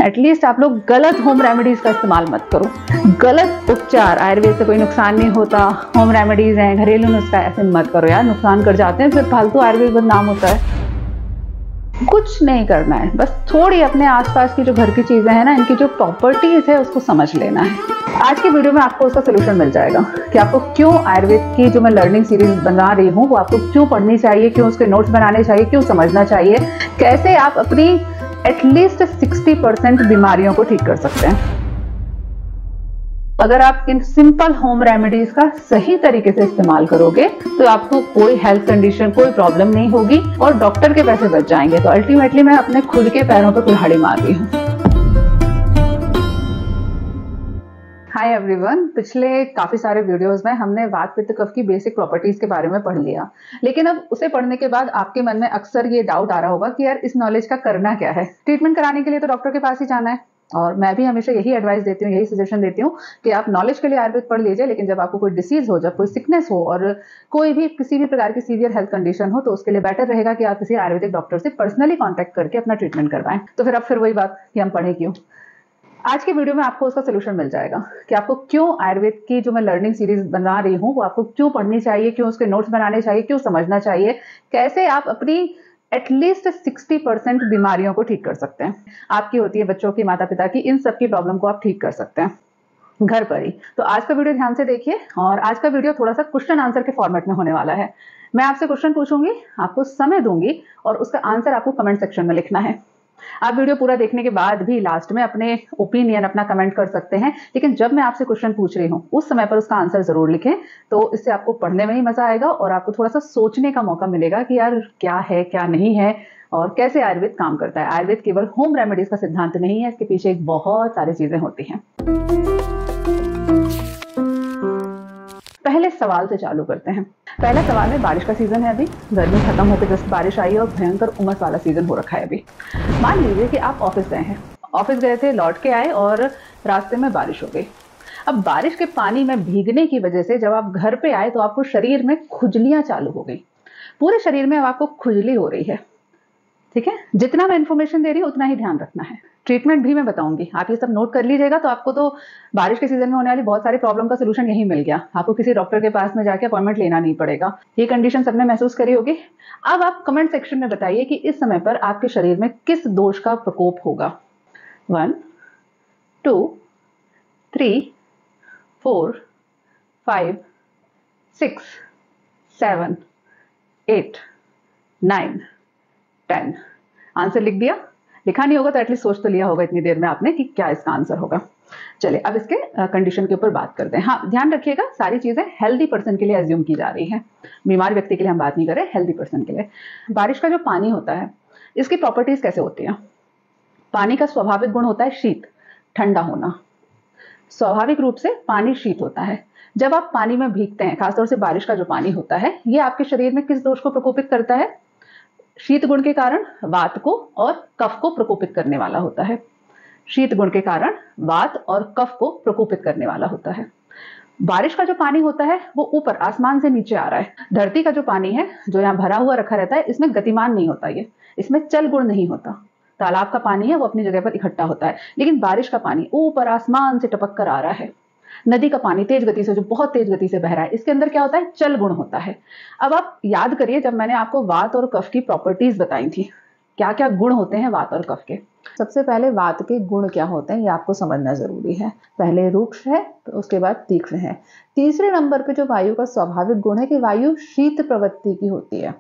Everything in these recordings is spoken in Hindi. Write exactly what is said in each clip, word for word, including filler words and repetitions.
एटलीस्ट आप लोग गलत होम रेमेडीज का इस्तेमाल मत करो। गलत उपचार, आयुर्वेद से कोई नुकसान नहीं होता, होम रेमेडीज हैं, घरेलू नुस्खा, ऐसे मत करो यार, नुकसान कर जाते हैं, फिर फालतू आयुर्वेद बदनाम होता है। कुछ नहीं करना है, बस थोड़ी अपने आसपास की जो घर की चीजें हैं ना, इनकी जो प्रॉपर्टीज है उसको समझ लेना है। आज की वीडियो में आपको उसका सोल्यूशन मिल जाएगा कि आपको क्यों आयुर्वेद की जो मैं लर्निंग सीरीज बना रही हूँ वो आपको क्यों पढ़नी चाहिए, क्यों उसके नोट्स बनाने चाहिए, क्यों समझना चाहिए, कैसे आप अपनी एटलीस्ट सिक्सटी परसेंट बीमारियों को ठीक कर सकते हैं अगर आप इन सिंपल होम रेमेडीज का सही तरीके से इस्तेमाल करोगे। तो आपको कोई हेल्थ कंडीशन, कोई प्रॉब्लम नहीं होगी और डॉक्टर के पैसे बच जाएंगे। तो अल्टीमेटली मैं अपने खुद के पैरों पर कुल्हाड़ी मार रही हूँ। हाय एवरीवन, पिछले काफी सारे वीडियोस में हमने वात पित्त कफ की बेसिक प्रॉपर्टीज के बारे में पढ़ लिया, लेकिन अब उसे पढ़ने के बाद आपके मन में अक्सर ये डाउट आ रहा होगा कि यार इस नॉलेज का करना क्या है। ट्रीटमेंट कराने के लिए तो डॉक्टर के पास ही जाना है, और मैं भी हमेशा यही एडवाइस देती हूँ, यही सजेशन देती हूँ कि आप नॉलेज के लिए आयुर्वेद पढ़ लीजिए, लेकिन जब आपको कोई डिसीज हो, जब कोई सिकनेस हो और कोई भी किसी भी प्रकार की सीवियर हेल्थ कंडीशन हो, तो उसके लिए बेटर रहेगा कि आप किसी आयुर्वेदिक डॉक्टर से पर्सनली कॉन्टैक्ट करके अपना ट्रीटमेंट करवाएं। तो फिर अब फिर वही बात कि हम पढ़े क्यों। आज की वीडियो में आपको उसका सोल्यूशन मिल जाएगा कि आपको क्यों आयुर्वेद की जो मैं लर्निंग सीरीज बना रही हूँ वो आपको क्यों पढ़नी चाहिए, क्यों उसके नोट्स बनाने चाहिए, क्यों समझना चाहिए, कैसे आप अपनी एटलीस्ट सिक्सटी परसेंट बीमारियों को ठीक कर सकते हैं। आपकी होती है, बच्चों की, माता पिता की, इन सब की प्रॉब्लम को आप ठीक कर सकते हैं घर पर ही। तो आज का वीडियो ध्यान से देखिए, और आज का वीडियो थोड़ा सा क्वेश्चन आंसर के फॉर्मेट में होने वाला है। मैं आपसे क्वेश्चन पूछूंगी, आपको समय दूंगी और उसका आंसर आपको कमेंट सेक्शन में लिखना है। आप वीडियो पूरा देखने के बाद भी लास्ट में अपने ओपिनियन, अपना कमेंट कर सकते हैं, लेकिन जब मैं आपसे क्वेश्चन पूछ रही हूँ उस समय पर उसका आंसर जरूर लिखें। तो इससे आपको पढ़ने में ही मजा आएगा और आपको थोड़ा सा सोचने का मौका मिलेगा कि यार क्या है, क्या नहीं है, और कैसे आयुर्वेद काम करता है। आयुर्वेद केवल होम रेमेडीज का सिद्धांत नहीं है, इसके पीछे एक बहुत सारी चीजें होती हैं। पहले सवाल से चालू करते हैं। पहला सवाल है, बारिश का सीजन है, अभी गर्मी खत्म होकर जस्ट बारिश आई है और भयंकर उमस वाला सीजन हो रखा है अभी। मान लीजिए कि आप ऑफिस गए हैं, ऑफिस गए थे, लौट के आए और रास्ते में बारिश हो गई। अब बारिश के पानी में भीगने की वजह से जब आप घर पे आए तो आपको शरीर में खुजलियां चालू हो गई, पूरे शरीर में अब आपको खुजली हो रही है। ठीक है, जितना मैं इन्फॉर्मेशन दे रही हूँ उतना ही ध्यान रखना है। ट्रीटमेंट भी मैं बताऊंगी, आप ये सब नोट कर लीजिएगा। तो आपको तो बारिश के सीजन में होने वाली बहुत सारी प्रॉब्लम का सोल्यूशन यही मिल गया, आपको किसी डॉक्टर के पास में जाके अपॉइंटमेंट लेना नहीं पड़ेगा। ये कंडीशन सबने महसूस करी होगी। अब आप कमेंट सेक्शन में बताइए कि इस समय पर आपके शरीर में किस दोष का प्रकोप होगा। One, two, three, four, five, six, seven, eight, nine, ten. Answer लिख दिया? लिखा नहीं होगा तो एटलीस्ट सोच तो लिया होगा इतनी देर में आपने कि क्या इसका आंसर होगा। चलिए अब इसके कंडीशन के ऊपर बात करते हैं। हाँ, ध्यान रखिएगा, सारी चीजें हेल्दी पर्सन के लिए एज्यूम की जा रही है, बीमार व्यक्ति के लिए हम बात नहीं कर रहे, हेल्दी पर्सन के लिए। बारिश का जो पानी होता है, इसकी प्रॉपर्टीज कैसे होती है? पानी का स्वाभाविक गुण होता है शीत, ठंडा होना। स्वाभाविक रूप से पानी शीत होता है। जब आप पानी में भीगते हैं, खासतौर से बारिश का जो पानी होता है, ये आपके शरीर में किस दोष को प्रकोपित करता है? शीत गुण के कारण वात को और कफ को प्रकोपित करने वाला होता है। शीत गुण के कारण वात और कफ को प्रकोपित करने वाला होता है। बारिश का जो पानी होता है वो ऊपर आसमान से नीचे आ रहा है। धरती का जो पानी है, जो यहाँ भरा हुआ रखा रहता है, इसमें गतिमान नहीं होता, ये इसमें चल गुण नहीं होता। तालाब का पानी है वो अपनी जगह पर इकट्ठा होता है, लेकिन बारिश का पानी ऊपर आसमान से टपक कर आ रहा है। नदी का पानी तेज गति से, जो बहुत तेज गति से बह रहा है, इसके अंदर क्या होता है? चल गुण होता है। अब आप याद करिए, जब मैंने आपको वात और कफ की प्रॉपर्टीज बताई थी, क्या क्या गुण होते हैं वात और कफ के। सबसे पहले वात के गुण क्या होते हैं ये आपको समझना जरूरी है। पहले रूक्ष है, तो उसके बाद तीक्ष्ण है। तीसरे नंबर पे जो वायु का स्वाभाविक गुण है कि वायु शीत प्रवृत्ति की होती है।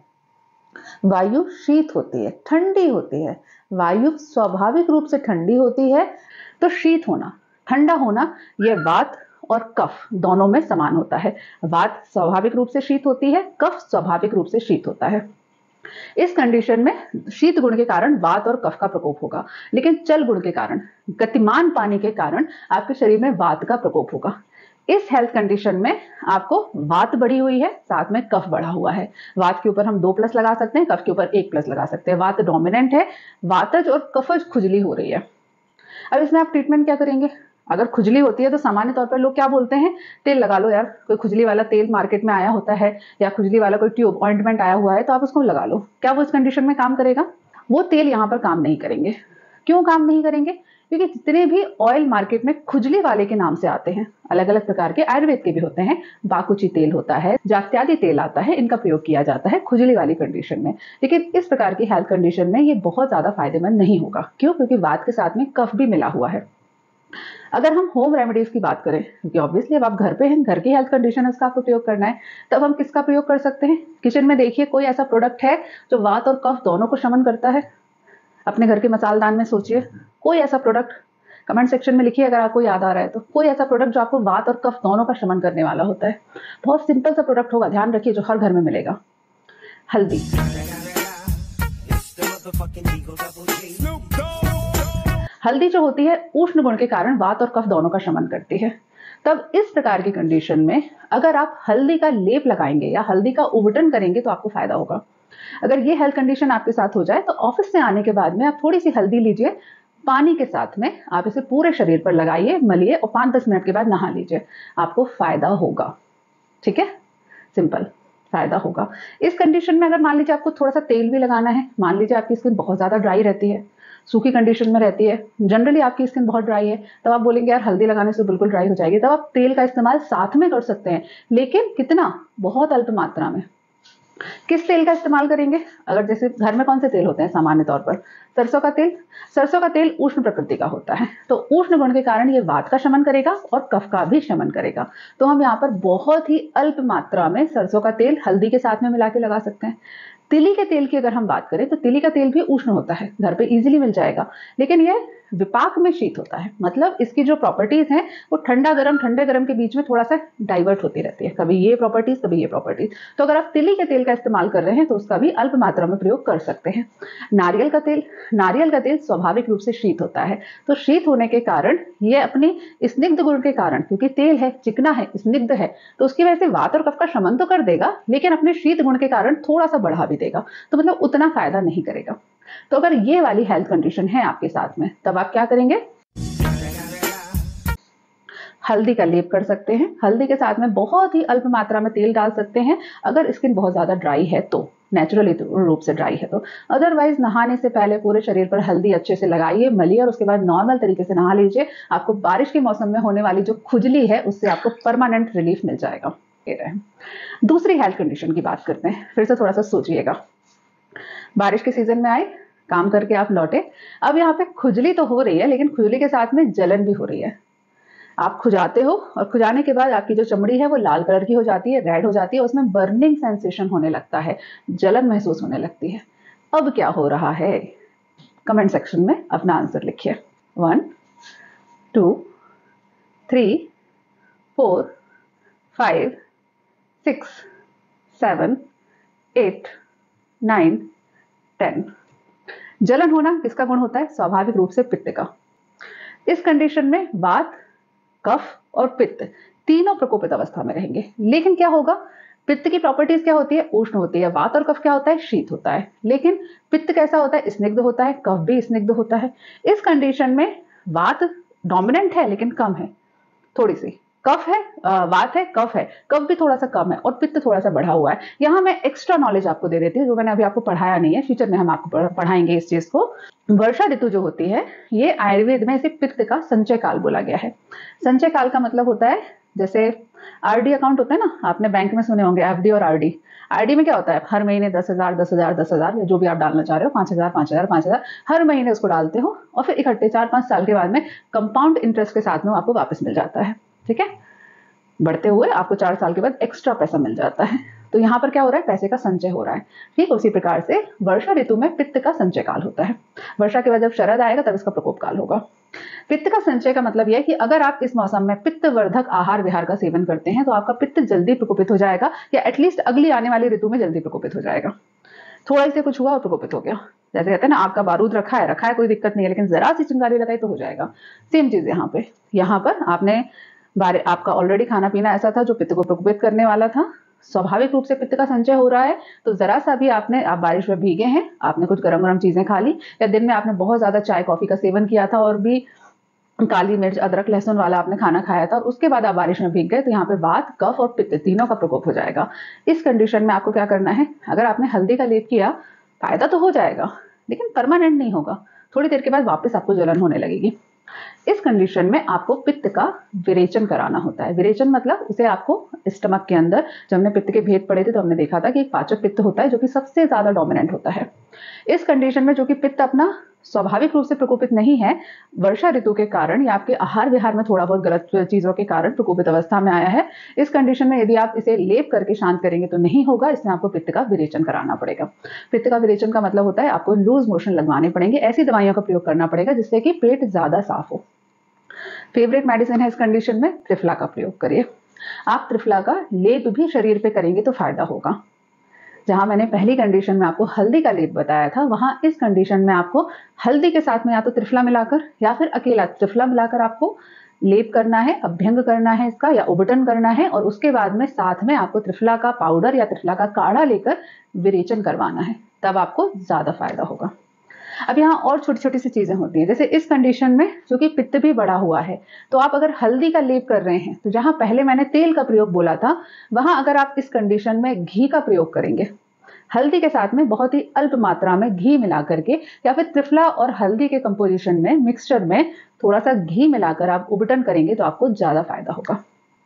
वायु शीत होती है, ठंडी होती है। वायु स्वाभाविक रूप से ठंडी होती है, तो शीत होना, ठंडा होना, यह वात और कफ दोनों में समान होता है। वात स्वाभाविक रूप से शीत होती है, कफ स्वाभाविक रूप से शीत होता है। इस कंडीशन में शीत गुण के कारण वात और कफ का प्रकोप होगा, लेकिन चल गुण के कारण, गतिमान पानी के कारण आपके शरीर में वात का प्रकोप होगा। इस हेल्थ कंडीशन में आपको वात बढ़ी हुई है, साथ में कफ बढ़ा हुआ है। वात के ऊपर हम दो प्लस लगा सकते हैं, कफ के ऊपर एक प्लस लगा सकते हैं। वात डोमिनेंट है, वातज और कफज खुजली हो रही है। अब इसमें आप ट्रीटमेंट क्या करेंगे? अगर खुजली होती है तो सामान्य तौर पर लोग क्या बोलते हैं? तेल लगा लो यार, कोई खुजली वाला तेल मार्केट में आया होता है, या खुजली वाला कोई ट्यूब ऑइंटमेंट आया हुआ है तो आप उसको लगा लो। क्या वो इस कंडीशन में काम करेगा? वो तेल यहाँ पर काम नहीं करेंगे। क्यों काम नहीं करेंगे? क्योंकि जितने भी ऑयल मार्केट में खुजली वाले के नाम से आते हैं, अलग अलग प्रकार के आयुर्वेद के भी होते हैं, बाकुची तेल होता है, जात्यादि तेल आता है, इनका प्रयोग किया जाता है खुजली वाली कंडीशन में। लेकिन इस प्रकार की हेल्थ कंडीशन में ये बहुत ज्यादा फायदेमंद नहीं होगा। क्यों? क्योंकि वात के साथ में कफ भी मिला हुआ है। अगर हम होम रेमेडीज की बात करें, क्योंकि ऑब्वियसली अब आप घर पे हैं, घर की हेल्थ कंडीशन है उसका आपको प्रयोग करना है, तब हम किसका प्रयोग कर सकते हैं? किचन में देखिए कोई ऐसा प्रोडक्ट है जो वात और कफ दोनों को शमन करता है? अपने घर के मसालदान में सोचिए, कोई ऐसा प्रोडक्ट, कमेंट सेक्शन में लिखिए अगर आपको याद आ रहा है तो, कोई ऐसा प्रोडक्ट जो आपको वात और कफ दोनों का शमन करने वाला होता है। बहुत सिंपल सा प्रोडक्ट होगा, ध्यान रखिए, जो हर घर में मिलेगा, हल्दी। हल्दी जो होती है उष्ण गुण के कारण वात और कफ दोनों का शमन करती है। तब इस प्रकार की कंडीशन में अगर आप हल्दी का लेप लगाएंगे या हल्दी का उबटन करेंगे तो आपको फायदा होगा। अगर ये हेल्थ कंडीशन आपके साथ हो जाए तो ऑफिस से आने के बाद में आप थोड़ी सी हल्दी लीजिए, पानी के साथ में आप इसे पूरे शरीर पर लगाइए, मलिए और पाँच दस मिनट के बाद नहा लीजिए, आपको फायदा होगा। ठीक है, सिंपल, फायदा होगा। इस कंडीशन में अगर मान लीजिए आपको थोड़ा सा तेल भी लगाना है, मान लीजिए आपकी स्किन बहुत ज्यादा ड्राई रहती है, सूखी कंडीशन में रहती है, जनरली आपकी स्किन बहुत ड्राई है, तब आप बोलेंगे यार हल्दी लगाने से बिल्कुल ड्राई हो जाएगी, तब आप तेल का इस्तेमाल साथ में कर सकते हैं, लेकिन कितना? बहुत अल्प मात्रा में। किस तेल का इस्तेमाल करेंगे? अगर जैसे घर में कौन से तेल होते हैं सामान्य तौर पर? सरसों का तेल। सरसों का तेल उष्ण प्रकृति का होता है, तो उष्ण गुण के कारण ये वात का शमन करेगा और कफ का भी शमन करेगा। तो हम यहाँ पर बहुत ही अल्प मात्रा में सरसों का तेल हल्दी के साथ में मिला के लगा सकते हैं। तिली के तेल की अगर हम बात करें तो तिली का तेल भी उष्ण होता है, घर पे इजीली मिल जाएगा, लेकिन यह विपाक में शीत होता है, मतलब इसकी जो प्रॉपर्टीज हैं वो ठंडा गरम ठंडे गरम के बीच में थोड़ा सा डाइवर्ट होती रहती है, कभी ये प्रॉपर्टीज कभी ये प्रॉपर्टीज। तो अगर आप तिली के तेल का इस्तेमाल कर रहे हैं तो उसका भी अल्प मात्रा में प्रयोग कर सकते हैं। नारियल का तेल, नारियल का तेल स्वाभाविक रूप से शीत होता है, तो शीत होने के कारण ये अपनी स्निग्ध गुण के कारण, क्योंकि तेल है, चिकना है, स्निग्ध है, तो उसकी वजह से वात और कफ का शमन तो कर देगा, लेकिन अपने शीत गुण के कारण थोड़ा सा बढ़ा भी देगा, तो मतलब उतना फायदा नहीं करेगा। तो अगर ये वाली हेल्थ कंडीशन है आपके साथ में, तब आप क्या करेंगे? हल्दी का लेप कर सकते हैं, हल्दी के साथ में बहुत ही अल्प मात्रा में तेल डाल सकते हैं अगर स्किन बहुत ज्यादा ड्राई है तो, नेचुरली रूप से ड्राई है तो। अदरवाइज नहाने से पहले पूरे शरीर पर हल्दी अच्छे से लगाइए, मलिए और उसके बाद नॉर्मल तरीके से नहा लीजिए। आपको बारिश के मौसम में होने वाली जो खुजली है उससे आपको परमानेंट रिलीफ मिल जाएगा। दूसरी हेल्थ कंडीशन की बात करते हैं, फिर से थोड़ा सा सोचिएगा। बारिश के सीजन में आए, काम करके आप लौटे, अब यहाँ पे खुजली तो हो रही है, लेकिन खुजली के साथ में जलन भी हो रही है। आप खुजाते हो और खुजाने के बाद आपकी जो चमड़ी है वो लाल कलर की हो जाती है, रेड हो जाती है, उसमें बर्निंग सेंसेशन होने लगता है, जलन महसूस होने लगती है। अब क्या हो रहा है? कमेंट सेक्शन में अपना आंसर लिखिए। One, two, three, four, five, six, seven, eight, nine, ten. जलन होना किसका गुण होता है? स्वाभाविक रूप से पित्त का। इस कंडीशन में वात, कफ और पित्त तीनों प्रकोपित अवस्था में रहेंगे। लेकिन क्या होगा? पित्त की प्रॉपर्टीज क्या होती है? उष्ण होती है। वात और कफ क्या होता है? शीत होता है। लेकिन पित्त कैसा होता है? स्निग्ध होता है, कफ भी स्निग्ध होता है। इस कंडीशन में वात डोमिनेंट है लेकिन कम है, थोड़ी सी। कफ है, वात है, कफ है, कफ भी थोड़ा सा कम है और पित्त थोड़ा सा बढ़ा हुआ है। यहाँ मैं एक्स्ट्रा नॉलेज आपको दे देती हूँ जो मैंने अभी आपको पढ़ाया नहीं है, फ्यूचर में हम आपको पढ़ाएंगे इस चीज को। वर्षा ऋतु जो होती है ये आयुर्वेद में इसे पित्त का संचय काल बोला गया है। संचय काल का मतलब होता है, जैसे आरडी अकाउंट होता है ना, आपने बैंक में सुने होंगे एफडी और आरडी। आरडी में क्या होता है? हर महीने दस हजार दस हजार दस हजार जो भी आप डालना चाह रहे हो, पांच हजार पांच हजार पांच हजार हर महीने उसको डालते हो और फिर इकट्ठे चार पांच साल के बाद में कंपाउंड इंटरेस्ट के साथ में आपको वापस मिल जाता है। ठीक है, बढ़ते हुए आपको चार साल के बाद एक्स्ट्रा पैसा मिल जाता है। तो यहाँ पर क्या हो रहा है? पैसे का संचय हो रहा है। ठीक उसी प्रकार से वर्षा ऋतु में पित्त का संचय काल होता है। वर्षा के बाद जब शरद आएगा तब इसका प्रकोप काल होगा। पित्त का संचय का मतलब यह है कि अगर आप इस मौसम में पित्तवर्धक आहार विहार का सेवन करते हैं तो आपका पित्त जल्दी प्रकोपित हो जाएगा, या एटलीस्ट अगली आने वाली ऋतु में जल्दी प्रकोपित हो जाएगा। थोड़ा से कुछ हुआ और प्रकोपित हो गया, जैसे कहते हैं ना, आग का बारूद रखा है रखा है कोई दिक्कत नहीं है, लेकिन जरा सी चिंगारी लगाई तो हो जाएगा। सेम चीज यहाँ पे, यहाँ पर आपने बारे आपका ऑलरेडी खाना पीना ऐसा था जो पित्त को प्रकोपित करने वाला था, स्वाभाविक रूप से पित्त का संचय हो रहा है, तो जरा सा भी आपने, आप बारिश में भीगे हैं, आपने कुछ गरम गरम चीजें खा ली, या दिन में आपने बहुत ज्यादा चाय कॉफी का सेवन किया था और भी काली मिर्च अदरक लहसुन वाला आपने खाना खाया था और उसके बाद आप बारिश में भीग गए, तो यहाँ पे वात, कफ और पित्त तीनों का प्रकोप हो जाएगा। इस कंडीशन में आपको क्या करना है? अगर आपने हल्दी का लेप किया, फायदा तो हो जाएगा लेकिन परमानेंट नहीं होगा, थोड़ी देर के बाद वापस आपको जलन होने लगेगी। इस कंडीशन में आपको पित्त का विरेचन कराना होता है। विरेचन मतलब उसे आपको स्टमक के अंदर, जब हमने पित्त के भेद पढ़े थे तो हमने देखा था कि एक पाचक पित्त होता है जो कि सबसे ज्यादा डोमिनेंट होता है। इस कंडीशन में जो कि पित्त अपना स्वाभाविक रूप से प्रकोपित नहीं है, वर्षा ऋतु के कारण या आपके आहार विहार में थोड़ा बहुत गलत चीजों के कारण प्रकोपित अवस्था में आया है। इस कंडीशन में यदि आप इसे लेप करके शांत करेंगे तो नहीं होगा, इसमें आपको पित्त का विरेचन कराना पड़ेगा। पित्त का विरेचन का मतलब होता है आपको लूज मोशन लगवाने पड़ेंगे, ऐसी दवाइयों का प्रयोग करना पड़ेगा जिससे कि पेट ज्यादा साफ हो। फेवरेट मेडिसिन है इस कंडीशन में, त्रिफला का प्रयोग करिए। आप त्रिफला का लेप भी शरीर पे करेंगे तो फायदा होगा। जहां मैंने पहली कंडीशन में आपको हल्दी का लेप बताया था, वहां इस कंडीशन में आपको हल्दी के साथ में या तो त्रिफला मिलाकर या फिर अकेला त्रिफला मिलाकर आपको लेप करना है, अभ्यंग करना है इसका या उबटन करना है, और उसके बाद में साथ में आपको त्रिफला का पाउडर या त्रिफला का काढ़ा लेकर विरेचन करवाना है, तब आपको ज्यादा फायदा होगा। अब यहाँ और छोटी छोटी सी चीजें होती हैं, जैसे इस कंडीशन में जो कि पित्त भी बढ़ा हुआ है, तो आप अगर हल्दी का लेप कर रहे हैं तो जहां पहले मैंने तेल का प्रयोग बोला था, वहां अगर आप इस कंडीशन में घी का प्रयोग करेंगे, हल्दी के साथ में बहुत ही अल्प मात्रा में घी मिला करके या फिर त्रिफला और हल्दी के कंपोजिशन में, मिक्सचर में थोड़ा सा घी मिलाकर आप उबटन करेंगे तो आपको ज्यादा फायदा होगा।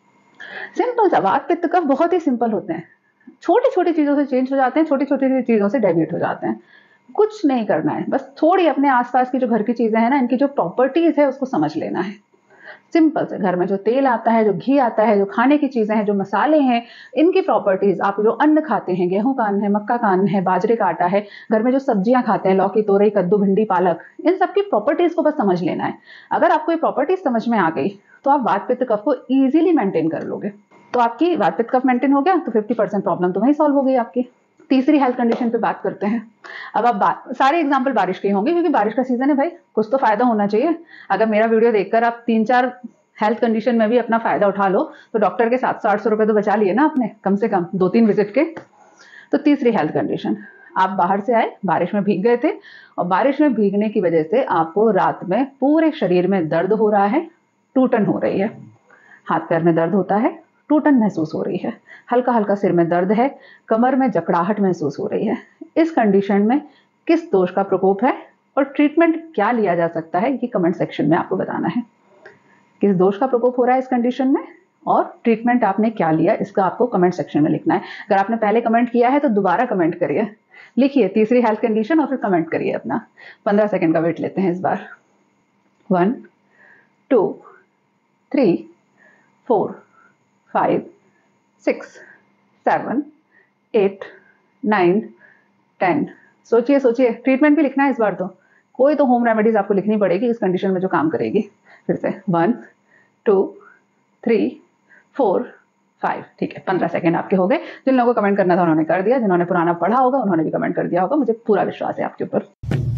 सिंपल सा, वात पित्त कफ बहुत ही सिंपल होते हैं, छोटी छोटी चीजों से चेंज हो जाते हैं, छोटी छोटी चीजों से डेविएट हो जाते हैं। कुछ नहीं करना है, बस थोड़ी अपने आसपास की जो घर की चीजें हैं ना, इनकी जो प्रॉपर्टीज है उसको समझ लेना है। सिंपल से, घर में जो तेल आता है, जो घी आता है, जो खाने की चीजें हैं, जो मसाले हैं, इनकी प्रॉपर्टीज, आप जो अन्न खाते हैं, गेहूं का अन्न है, मक्का का अन्न है, बाजरे का आटा है, घर में जो सब्जियां खाते हैं, लौकी, तोरई, कद्दू, भिंडी, पालक, इन सबकी प्रॉपर्टीज को बस समझ लेना है। अगर आपको ये प्रॉपर्टीज समझ में आ गई तो आप वात पित्त कफ को इजीली मेंटेन कर लोगे। तो आपकी वात पित्त कफ मेंटेन हो गया तो फिफ्टी परसेंट प्रॉब्लम तो वहीं सॉल्व हो गई आपकी। तीसरी हेल्थ कंडीशन पे बात करते हैं। अब आप सारे एग्जांपल बारिश के होंगे क्योंकि बारिश का सीजन है भाई, कुछ तो फायदा होना चाहिए। अगर मेरा वीडियो देखकर आप तीन चार हेल्थ कंडीशन में भी अपना फायदा उठा लो तो डॉक्टर के सात सौ आठ सौ रुपए तो बचा लिए ना आपने, कम से कम दो तीन विजिट के। तो तीसरी हेल्थ कंडीशन, आप बाहर से आए, बारिश में भीग गए थे और बारिश में भीगने की वजह से आपको रात में पूरे शरीर में दर्द हो रहा है, टूटन हो रही है, हाथ पैर में दर्द होता है, टूटन महसूस हो रही है, हल्का हल्का सिर में दर्द है, कमर में जकड़ाहट महसूस हो रही है। इस कंडीशन में किस दोष का प्रकोप है और ट्रीटमेंट क्या लिया जा सकता है, ये कमेंट सेक्शन में आपको बताना है। किस दोष का प्रकोप हो रहा है इस कंडीशन में और ट्रीटमेंट आपने क्या लिया, इसका आपको कमेंट सेक्शन में लिखना है। अगर आपने पहले कमेंट किया है तो दोबारा कमेंट करिए, लिखिए तीसरी हेल्थ कंडीशन और फिर कमेंट करिए अपना। पंद्रह सेकंड का वेट लेते हैं इस बार। One, two, three, four, five, six, seven, eight, nine, ten. सोचिए सोचिए, ट्रीटमेंट भी लिखना है इस बार। तो कोई तो होम रेमेडीज आपको लिखनी पड़ेगी इस कंडीशन में जो काम करेगी। फिर से one, two, three, four, five. ठीक है, पंद्रह सेकंड आपके हो गए। जिन लोगों को कमेंट करना था उन्होंने कर दिया, जिन्होंने पुराना पढ़ा होगा उन्होंने भी कमेंट कर दिया होगा। मुझे पूरा विश्वास है आपके ऊपर।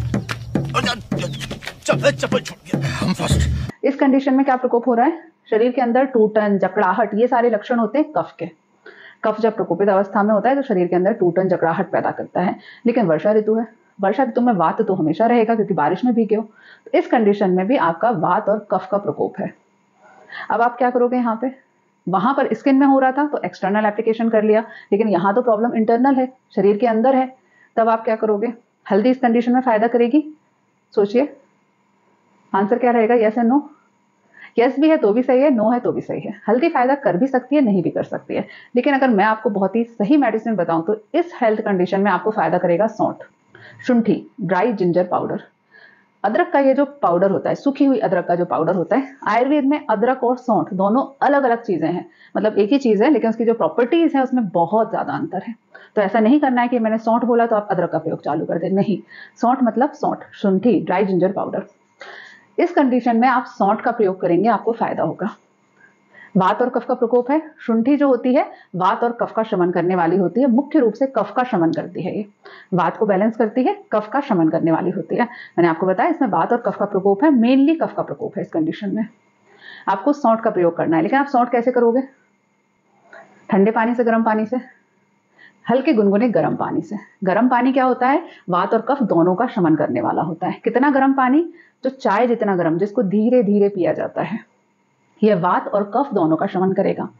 हम फर्स्ट। इस कंडीशन में क्या प्रकोप हो रहा है, शरीर के अंदर टूटन, जकड़ाहट, ये सारे लक्षण होते हैं कफ के। कफ जब प्रकोपित अवस्था में होता है तो शरीर के अंदर टूटन, जकड़ाहट पैदा करता है। लेकिन वर्षा ऋतु है, वर्षा ऋतु में वात तो हमेशा रहेगा क्योंकि बारिश में भीगे हो। तो इस कंडीशन में भी आपका वात और कफ का प्रकोप है। अब आप क्या करोगे, यहाँ पे वहां पर स्किन में हो रहा था तो एक्सटर्नल एप्लीकेशन कर लिया, लेकिन यहाँ तो प्रॉब्लम इंटरनल है, शरीर के अंदर है। तब आप क्या करोगे, हल्दी इस कंडीशन में फायदा करेगी? सोचिए आंसर क्या रहेगा, यस या नो? यस भी है तो भी सही है, नो है तो भी सही है। हल्दी फायदा कर भी सकती है, नहीं भी कर सकती है। लेकिन अगर मैं आपको बहुत ही सही मेडिसिन बताऊं तो इस हेल्थ कंडीशन में आपको फायदा करेगा सौंठ, शुंठी, ड्राई जिंजर पाउडर। अदरक का ये जो पाउडर होता है, सूखी हुई अदरक का जो पाउडर होता है, आयुर्वेद में अदरक और सौंठ दोनों अलग अलग चीजें हैं, मतलब एक ही चीज है लेकिन उसकी जो प्रॉपर्टीज है उसमें बहुत ज्यादा अंतर है। तो ऐसा नहीं करना है कि मैंने सौंठ बोला तो आप अदरक का प्रयोग चालू कर दें, नहीं। सौंठ मतलब सौंठ, शुंठी, ड्राई जिंजर पाउडर। इस कंडीशन में आप सौंठ का प्रयोग करेंगे, आपको फायदा होगा। वात और कफ का प्रकोप है, शुंठी जो होती है वात और कफ का शमन करने वाली होती है, मुख्य रूप से कफ का शमन करती है। ये वात को बैलेंस करती है, कफ का शमन करने वाली होती है। मैंने आपको बताया इसमें वात और कफ का प्रकोप है, मेनली कफ का प्रकोप है। इस कंडीशन में आपको सौंठ का प्रयोग करना है। लेकिन आप सौंठ कैसे करोगे, ठंडे पानी से, गर्म पानी से, हल्के गुनगुने गर्म पानी से। गर्म पानी क्या होता है, वात और कफ दोनों का शमन करने वाला होता है। कितना गर्म पानी, जो चाय जितना गर्म, जिसको धीरे धीरे पिया जाता है, यह वात और कफ दोनों का शमन करेगा।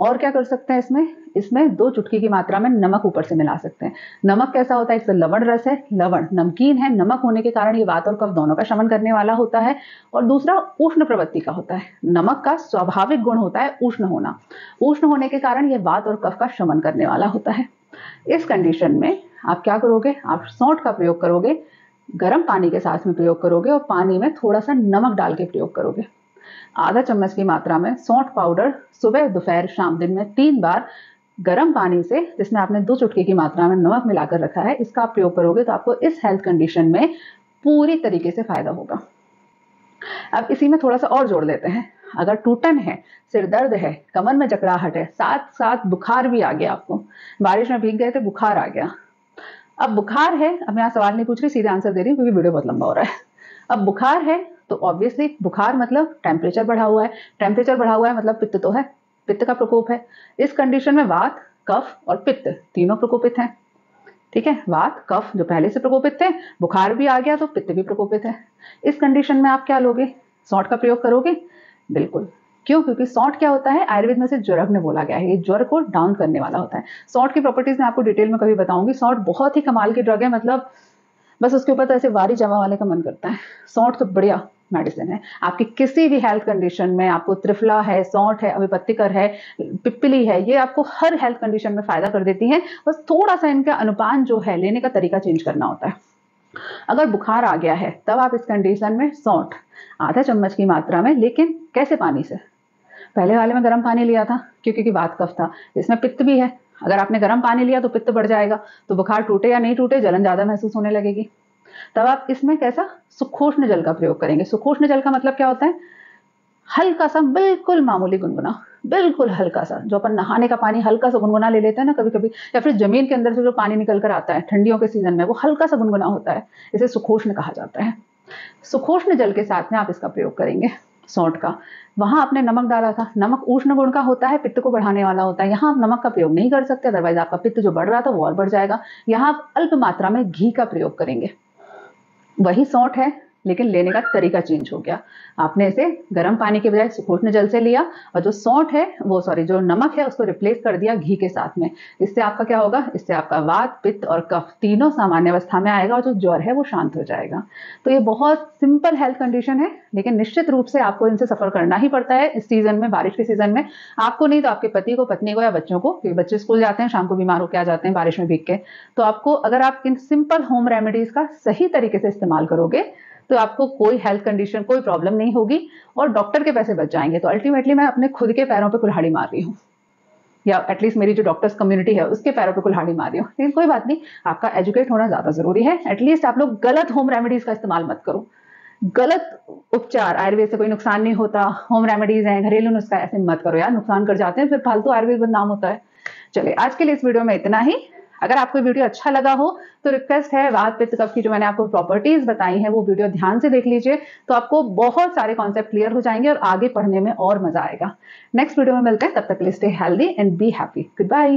और क्या कर सकते हैं इसमें इसमें दो चुटकी की मात्रा में नमक ऊपर से मिला सकते हैं। नमक कैसा होता है, इससे लवण रस है, लवण नमकीन है, नमक होने के कारण ये वात और कफ दोनों का शमन करने वाला होता है। और दूसरा उष्ण प्रवृत्ति का होता है। नमक का स्वाभाविक गुण होता है उष्ण होना, उष्ण होने के कारण ये वात और कफ का शमन करने वाला होता है। इस कंडीशन में आप क्या करोगे, आप सौंठ का प्रयोग करोगे, गर्म पानी के साथ में प्रयोग करोगे और पानी में थोड़ा सा नमक डाल के प्रयोग करोगे। आधा चम्मच की मात्रा में सौंठ पाउडर सुबह दोपहर शाम दिन में तीन बार गर्म पानी से, जिसमें आपने दो चुटकी की मात्रा में नमक मिलाकर रखा है, इसका आप प्रयोग करोगे तो आपको इस हेल्थ कंडीशन में पूरी तरीके से फायदा होगा। अब इसी में थोड़ा सा और जोड़ देते हैं। अगर टूटन है, सिर दर्द है, कमर में जकड़ाहट है, साथ साथ बुखार भी आ गया, आपको बारिश में भीग गए थे बुखार आ गया। अब बुखार है, अब मैं यहाँ सवाल नहीं पूछ रही, सीधे आंसर दे रही हूँ क्योंकि वीडियो बहुत लंबा हो रहा है। अब बुखार है तो ऑब्वियसली बुखार मतलब टेम्परेचर बढ़ा हुआ है, टेम्परेचर बढ़ा हुआ है मतलब पित्त तो है, पित्त का प्रकोप है। इस कंडीशन में वात, कफ और पित्त तीनों प्रकोपित हैं। ठीक है, वात कफ जो पहले से प्रकोपित थे, बुखार भी आ गया तो पित्त भी प्रकोपित है। इस कंडीशन में आप क्या लोगे, सौंठ का प्रयोग करोगे? बिल्कुल। क्यों? क्योंकि सौंठ क्या होता है, आयुर्वेद में से ज्वरग्न बोला गया है, ये ज्वर को डाउन करने वाला होता है। सौंठ की प्रॉपर्टीज मैं आपको डिटेल में कभी बताऊंगी। सौंठ बहुत ही कमाल की ड्रग है, मतलब बस उसके ऊपर तो ऐसे वारी जमा वाले का मन करता है। सौंठ तो बढ़िया मेडिसिन है आपकी किसी भी हेल्थ कंडीशन में। आपको त्रिफला है, सौंठ है, अभिपत्तिकर है, पिप्पली है, ये आपको हर हेल्थ कंडीशन में फायदा कर देती है। बस थोड़ा सा इनका अनुपान जो है, लेने का तरीका चेंज करना होता है। अगर बुखार आ गया है तब आप इस कंडीशन में सौंठ आधा चम्मच की मात्रा में, लेकिन कैसे पानी से? पहले वाले में गर्म पानी लिया था क्योंकि वात कफ था, इसमें पित्त भी है। अगर आपने गर्म पानी लिया तो पित्त बढ़ जाएगा, तो बुखार टूटे या नहीं टूटे जलन ज्यादा महसूस होने लगेगी। तब आप इसमें कैसा सुखोष्ण जल का प्रयोग करेंगे। सुखोष्ण जल का मतलब क्या होता है, हल्का सा बिल्कुल मामूली गुनगुना, बिल्कुल हल्का सा, जो अपन नहाने का पानी हल्का सा गुनगुना ले लेते हैं ना कभी कभी, या फिर जमीन के अंदर से जो पानी निकल कर आता है ठंडियों के सीजन में, वो हल्का सा गुनगुना होता है, इसे सुखोष्ण कहा जाता है। सुखोष्ण जल के साथ में आप इसका प्रयोग करेंगे सौंठ का। वहां आपने नमक डाला था, नमक उष्ण गुण का होता है, पित्त को बढ़ाने वाला होता है। यहाँ आप नमक का प्रयोग नहीं कर सकते, अदरवाइज आपका पित्त जो बढ़ रहा था वो और बढ़ जाएगा। यहाँ आप अल्प मात्रा में घी का प्रयोग करेंगे। वही सौंठ है लेकिन लेने का तरीका चेंज हो गया। आपने इसे गर्म पानी के बजाय सुखोष्ण जल से लिया, और जो सौंठ है वो सॉरी जो नमक है उसको रिप्लेस कर दिया घी के साथ में। इससे आपका क्या होगा, इससे आपका वात, पित्त और कफ तीनों सामान्य अवस्था में आएगा और जो ज्वर है वो शांत हो जाएगा। तो ये बहुत सिंपल हेल्थ कंडीशन है, लेकिन निश्चित रूप से आपको इनसे सफर करना ही पड़ता है इस सीजन में, बारिश के सीजन में। आपको नहीं तो आपके पति को, पत्नी को या बच्चों को, क्योंकि बच्चे स्कूल जाते हैं शाम को बीमार होकर आ जाते हैं बारिश में भीग के। तो आपको, अगर आप इन सिंपल होम रेमेडीज का सही तरीके से इस्तेमाल करोगे तो आपको कोई हेल्थ कंडीशन, कोई प्रॉब्लम नहीं होगी और डॉक्टर के पैसे बच जाएंगे। तो अल्टीमेटली मैं अपने खुद के पैरों पे कुल्हाड़ी मार रही हूँ, या एटलीस्ट मेरी जो डॉक्टर्स कम्युनिटी है उसके पैरों पे कुल्हाड़ी मार रही हूँ। लेकिन कोई बात नहीं, आपका एजुकेट होना ज्यादा जरूरी है। एटलीस्ट आप लोग गलत होम रेमेडीज का इस्तेमाल मत करो। गलत उपचार, आयुर्वेद से कोई नुकसान नहीं होता, होम रेमेडीज हैं, घरेलू नुस्खा, ऐसे मत करो यार, नुकसान कर जाते हैं, फिर फालतू आयुर्वेद बदनाम होता है। चलिए आज के लिए इस वीडियो में इतना ही। अगर आपको वीडियो अच्छा लगा हो तो रिक्वेस्ट है, वात पित्त कफ की जो मैंने आपको प्रॉपर्टीज बताई हैं वो वीडियो ध्यान से देख लीजिए, तो आपको बहुत सारे कॉन्सेप्ट क्लियर हो जाएंगे और आगे पढ़ने में और मजा आएगा। नेक्स्ट वीडियो में मिलते हैं, तब तक के लिए stay healthy and be happy. Good bye.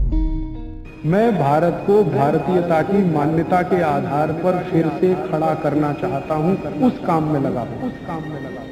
मैं भारत को भारतीयता की मान्यता के आधार पर फिर से खड़ा करना चाहता हूं, उस काम में लगा हूं उस काम में लगा हूं